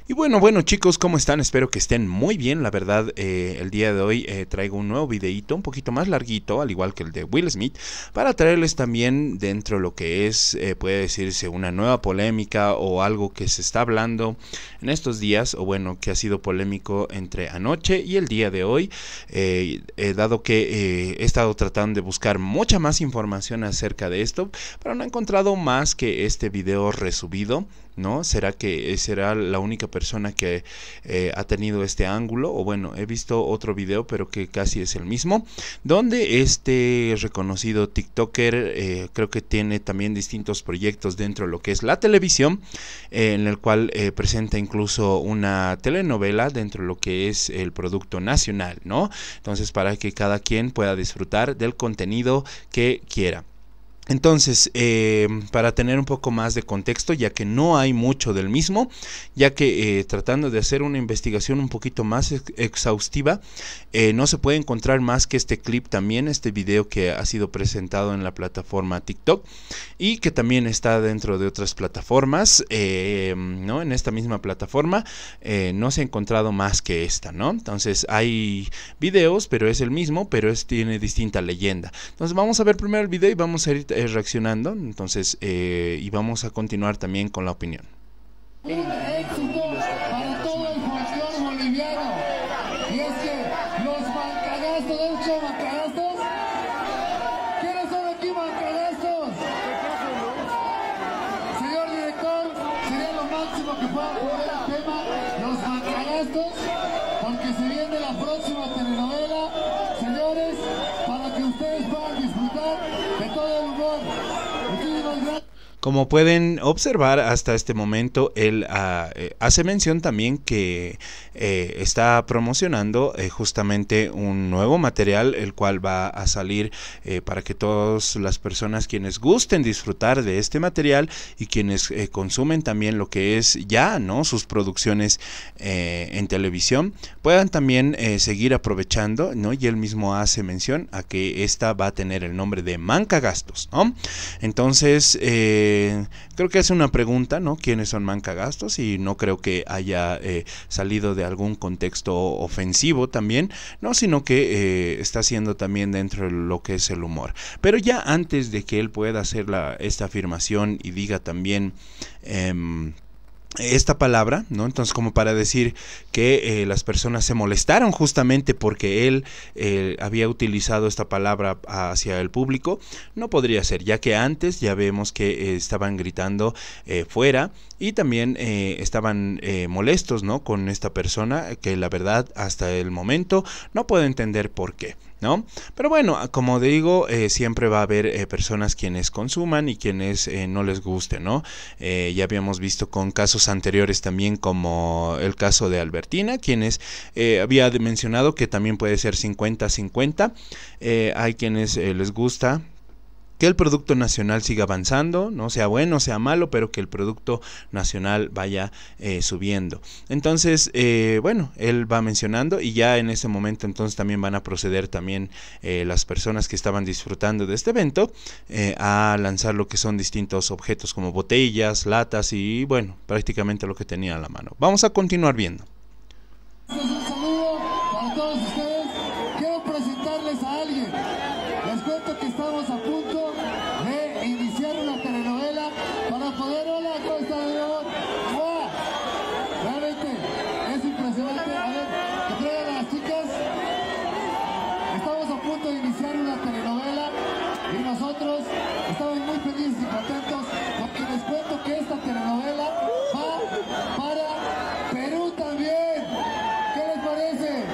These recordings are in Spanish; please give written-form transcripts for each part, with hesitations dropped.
Y bueno chicos, ¿cómo están? Espero que estén muy bien. La verdad, el día de hoy traigo un nuevo videíto, un poquito más larguito, al igual que el de Will Smith, para traerles también dentro lo que es, puede decirse, una nueva polémica o algo que se está hablando en estos días, o bueno, que ha sido polémico entre anoche y el día de hoy, dado que he estado tratando de buscar mucha más información acerca de esto, pero no he encontrado más que este video resubido, ¿no? ¿Será que será la única persona que ha tenido este ángulo? O bueno, he visto otro video, pero que casi es el mismo, donde este reconocido TikToker, creo que tiene también distintos proyectos dentro de lo que es la televisión, en el cual presenta incluso una telenovela dentro de lo que es el producto nacional, ¿no? Entonces, para que cada quien pueda disfrutar del contenido que quiera. Entonces, para tener un poco más de contexto, ya que no hay mucho del mismo, ya que tratando de hacer una investigación un poquito más exhaustiva, no se puede encontrar más que este clip también, este video que ha sido presentado en la plataforma TikTok y que también está dentro de otras plataformas, ¿no? En esta misma plataforma no se ha encontrado más que esta, ¿no? Entonces hay videos, pero es el mismo, pero tiene distinta leyenda. Entonces vamos a ver primero el video y vamos a ir reaccionando, entonces y vamos a continuar también con la opinión. Un éxito para todo el folclore boliviano, y es que los mancagastos, ¿han hecho mancagastos? ¿Quiénes son aquí mancagastos? Señor director, sería lo máximo que pueda poner el tema los mancagastos, porque se viene la próxima telenovela, señores, para que ustedes puedan disfrutar de todo el humor. Muchísimas gracias. Como pueden observar hasta este momento, él hace mención también que está promocionando justamente un nuevo material, el cual va a salir para que todas las personas quienes gusten disfrutar de este material y quienes consumen también lo que es ya, ¿no?, sus producciones en televisión, puedan también seguir aprovechando, ¿no? Y él mismo hace mención a que esta va a tener el nombre de Mancagastos, ¿no? Entonces, creo que es una pregunta, ¿no? ¿Quiénes son mancagastos? Y no creo que haya salido de algún contexto ofensivo también, no, sino que está siendo también dentro de lo que es el humor. Pero ya antes de que él pueda hacer esta afirmación y diga también esta palabra, ¿no? Entonces, como para decir que las personas se molestaron justamente porque él había utilizado esta palabra hacia el público, no podría ser, ya que antes ya vemos que estaban gritando fuera y también estaban molestos, ¿no?, con esta persona, que la verdad hasta el momento no puedo entender por qué, ¿no? Pero bueno, como digo, siempre va a haber personas quienes consuman y quienes no les guste, ¿no? Ya habíamos visto con casos anteriores también, como el caso de Albertina, quienes había mencionado que también puede ser 50-50. Hay quienes les gusta que el producto nacional siga avanzando, no sea bueno, sea malo, pero que el producto nacional vaya subiendo. Entonces, bueno, él va mencionando y ya en ese momento entonces también van a proceder también las personas que estaban disfrutando de este evento a lanzar lo que son distintos objetos como botellas, latas y bueno, prácticamente lo que tenía a la mano. Vamos a continuar viendo. Un saludo para todos ustedes. Quiero presentarles a alguien. Les cuento que estamos a punto de iniciar una telenovela para poder... Hola, ¿cómo está, mi amor? ¡Wow! Realmente es impresionante. A ver, que traigan a las chicas. Estamos a punto de iniciar una telenovela y nosotros estamos muy felices y contentos porque les cuento que esta telenovela va para Perú también. ¿Qué les parece?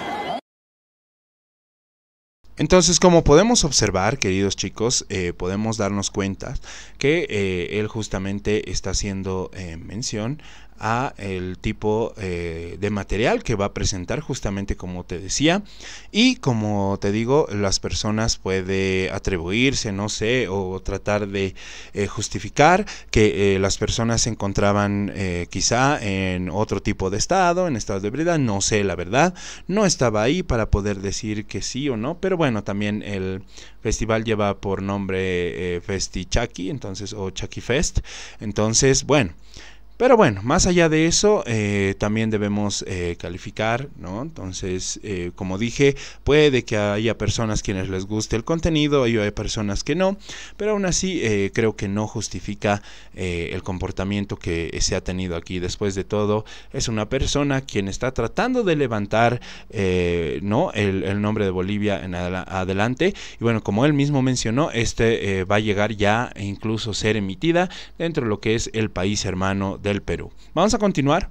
Entonces, como podemos observar, queridos chicos, podemos darnos cuenta que él justamente está haciendo mención a el tipo de material que va a presentar, justamente como te decía, y como te digo, las personas puede atribuirse, no sé, o tratar de justificar que las personas se encontraban quizá en otro tipo de estado, en estado de ebriedad, no sé, la verdad, no estaba ahí para poder decir que sí o no, pero bueno, también el festival lleva por nombre Festi Chaki, entonces, o Chaki Fest, entonces, bueno, Pero bueno, más allá de eso, también debemos calificar, ¿no? Entonces, como dije, puede que haya personas quienes les guste el contenido y hay personas que no, pero aún así creo que no justifica el comportamiento que se ha tenido aquí. Después de todo, es una persona quien está tratando de levantar, ¿no? el nombre de Bolivia en adelante. Y bueno, como él mismo mencionó, va a llegar ya e incluso ser emitida dentro de lo que es el país hermano del Perú. Vamos a continuar.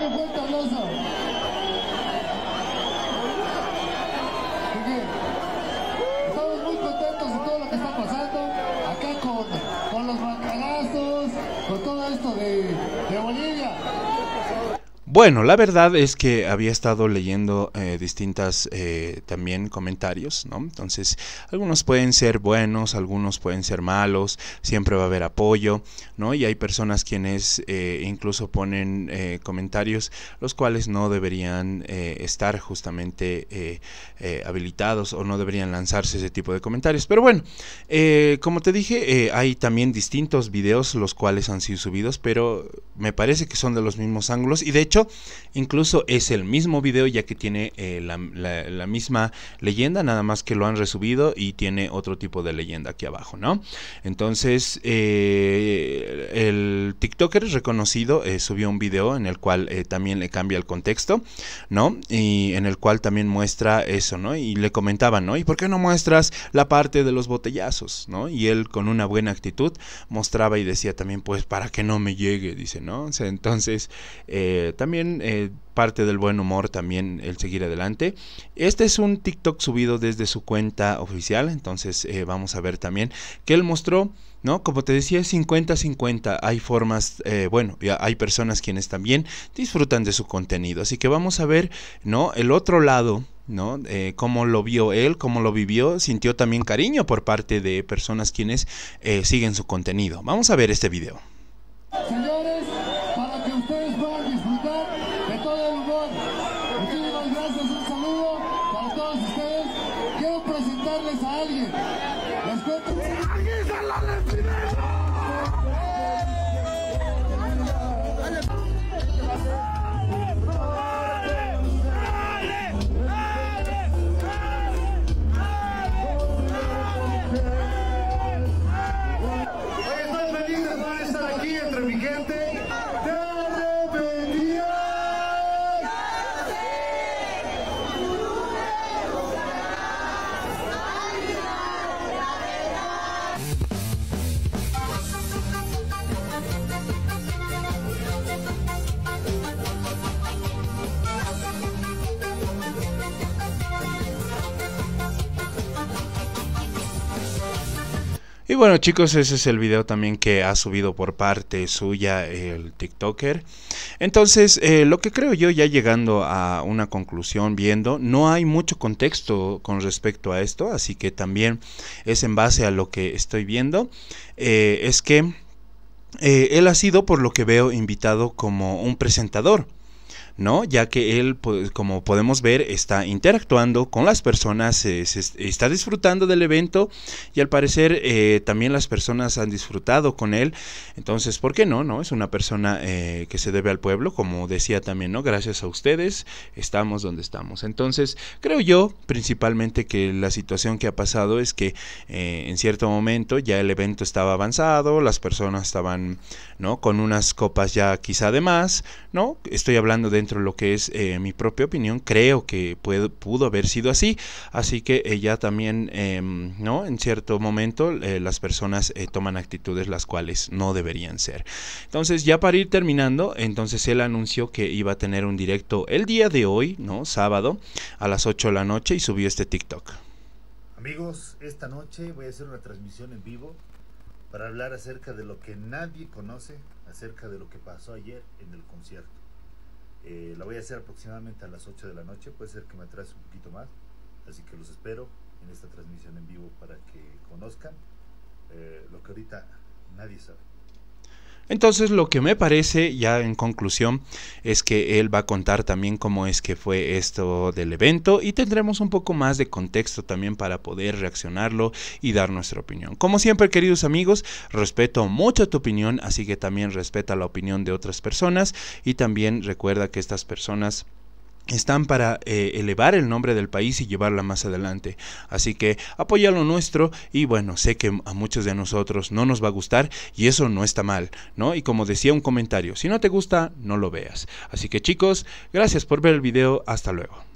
Estamos muy contentos de todo lo que está pasando acá con los bancalazos, con todo esto de Bolivia. Bueno, la verdad es que había estado leyendo distintas también comentarios, ¿no? Entonces, algunos pueden ser buenos, algunos pueden ser malos, siempre va a haber apoyo, ¿no? Y hay personas quienes incluso ponen comentarios los cuales no deberían estar justamente habilitados o no deberían lanzarse ese tipo de comentarios. Pero bueno, como te dije, hay también distintos videos los cuales han sido subidos, pero me parece que son de los mismos ángulos y de hecho incluso es el mismo video, ya que tiene la misma leyenda, nada más que lo han resubido y tiene otro tipo de leyenda aquí abajo, ¿no? Entonces el TikToker reconocido subió un video en el cual también le cambia el contexto, ¿no? Y en el cual también muestra eso, ¿no? Y le comentaban, ¿no? ¿Y por qué no muestras la parte de los botellazos, ¿no? Y él con una buena actitud mostraba y decía también, pues para que no me llegue, dice, ¿no? O sea, entonces también parte del buen humor también el seguir adelante. Este es un TikTok subido desde su cuenta oficial, entonces vamos a ver también que él mostró, ¿no? Como te decía, 50-50, hay formas, bueno, hay personas quienes también disfrutan de su contenido, así que vamos a ver, ¿no? El otro lado, ¿no? Cómo lo vio él, cómo lo vivió, sintió también cariño por parte de personas quienes siguen su contenido. Vamos a ver este video. Señores, para que ustedes puedan disfrutar de todo el humor. Muchísimas gracias, un saludo para todos ustedes. Quiero presentarles a alguien. Les cuento. Y bueno, chicos, ese es el video también que ha subido por parte suya el TikToker. Entonces, lo que creo yo, ya llegando a una conclusión, viendo, no hay mucho contexto con respecto a esto, así que también es en base a lo que estoy viendo, es que él ha sido, por lo que veo, invitado como un presentador, ¿no? Ya que él, pues, como podemos ver, está interactuando con las personas, está disfrutando del evento y al parecer también las personas han disfrutado con él. Entonces, ¿por qué no? ¿No? Es una persona que se debe al pueblo, como decía también, ¿no? Gracias a ustedes estamos donde estamos. Entonces, creo yo principalmente que la situación que ha pasado es que en cierto momento ya el evento estaba avanzado, las personas estaban, ¿no? Con unas copas ya quizá de más, ¿no? Estoy hablando dentro de lo que es mi propia opinión, creo que pudo haber sido así, así que ya también, ¿no? En cierto momento las personas toman actitudes las cuales no deberían ser. Entonces, ya para ir terminando, entonces él anunció que iba a tener un directo el día de hoy, ¿no? Sábado, a las 8 de la noche, y subió este TikTok. Amigos, esta noche voy a hacer una transmisión en vivo para hablar acerca de lo que nadie conoce, acerca de lo que pasó ayer en el concierto. La voy a hacer aproximadamente a las 8 de la noche, puede ser que me atrase un poquito más, así que los espero en esta transmisión en vivo para que conozcan lo que ahorita nadie sabe. Entonces lo que me parece ya en conclusión es que él va a contar también cómo es que fue esto del evento y tendremos un poco más de contexto también para poder reaccionarlo y dar nuestra opinión. Como siempre, queridos amigos, respeto mucho tu opinión, así que también respeta la opinión de otras personas y también recuerda que estas personas están para elevar el nombre del país y llevarla más adelante, así que apoya lo nuestro. Y bueno, sé que a muchos de nosotros no nos va a gustar y eso no está mal, ¿no? Y como decía un comentario, si no te gusta, no lo veas. Así que chicos, gracias por ver el video, hasta luego.